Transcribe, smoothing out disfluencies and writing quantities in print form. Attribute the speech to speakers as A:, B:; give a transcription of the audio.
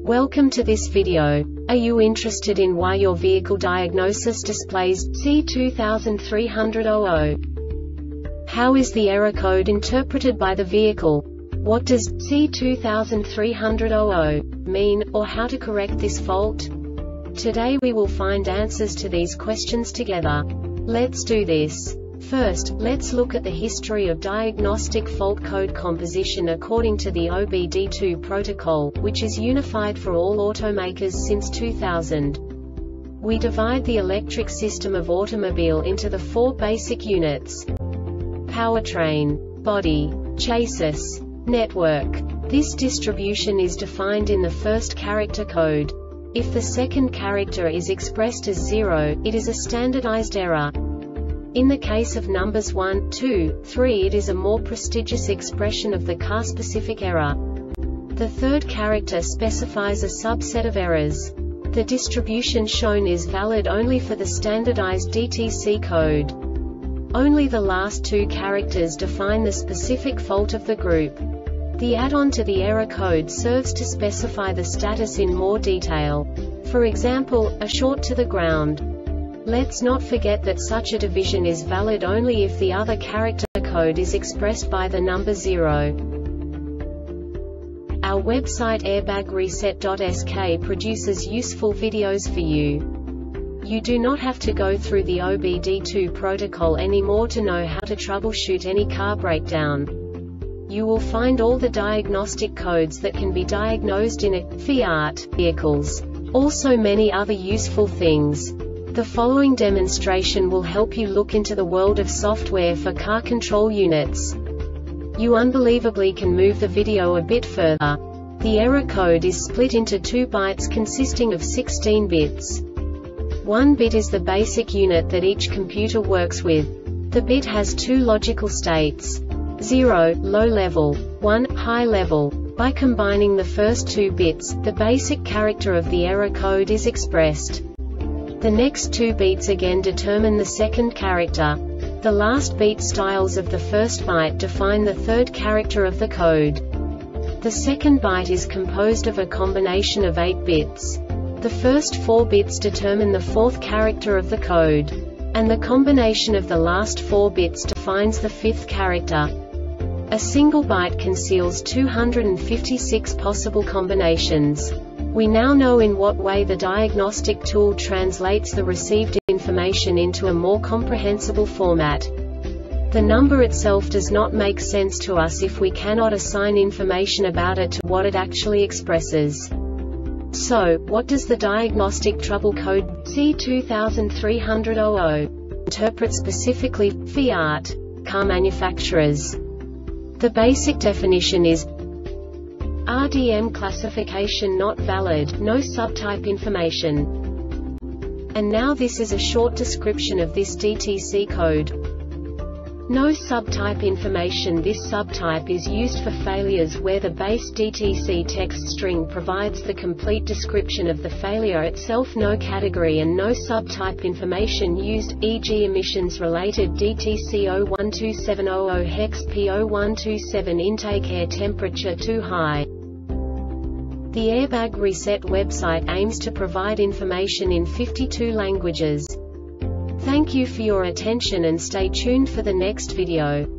A: Welcome to this video. Are you interested in why your vehicle diagnosis displays C2300? How is the error code interpreted by the vehicle? What does C2300 mean, or how to correct this fault? Today we will find answers to these questions together. Let's do this. First, let's look at the history of diagnostic fault code composition according to the OBD2 protocol, which is unified for all automakers since 2000. We divide the electric system of automobile into the four basic units: powertrain, body, chassis, network. This distribution is defined in the first character code. If the second character is expressed as 0, it is a standardized error. In the case of numbers 1, 2, 3, it is a more prestigious expression of the car-specific error. The third character specifies a subset of errors. The distribution shown is valid only for the standardized DTC code. Only the last two characters define the specific fault of the group. The add-on to the error code serves to specify the status in more detail. For example, a short to the ground. Let's not forget that such a division is valid only if the other character code is expressed by the number 0. Our website airbagreset.sk produces useful videos for you. You do not have to go through the OBD2 protocol anymore to know how to troubleshoot any car breakdown. You will find all the diagnostic codes that can be diagnosed in a Fiat vehicles. Also many other useful things. The following demonstration will help you look into the world of software for car control units. You unbelievably can move the video a bit further. The error code is split into 2 bytes consisting of 16 bits. 1 bit is the basic unit that each computer works with. The bit has 2 logical states: 0, low level, 1, high level. By combining the first 2 bits, the basic character of the error code is expressed. The next 2 beats again determine the second character. The last beat styles of the first byte define the third character of the code. The second byte is composed of a combination of 8 bits. The first 4 bits determine the fourth character of the code. And the combination of the last 4 bits defines the fifth character. A single byte conceals 256 possible combinations. We now know in what way the diagnostic tool translates the received information into a more comprehensible format. The number itself does not make sense to us if we cannot assign information about it to what it actually expresses. So, what does the diagnostic trouble code C2300 interpret specifically for Fiat car manufacturers? The basic definition is RDM classification not valid, no subtype information. And now this is a short description of this DTC code. No subtype information. This subtype is used for failures where the base DTC text string provides the complete description of the failure itself. No category and no subtype information used, e.g. emissions-related DTC 012700 hex P0127 intake air temperature too high. The Airbag Reset website aims to provide information in 52 languages. Thank you for your attention and stay tuned for the next video.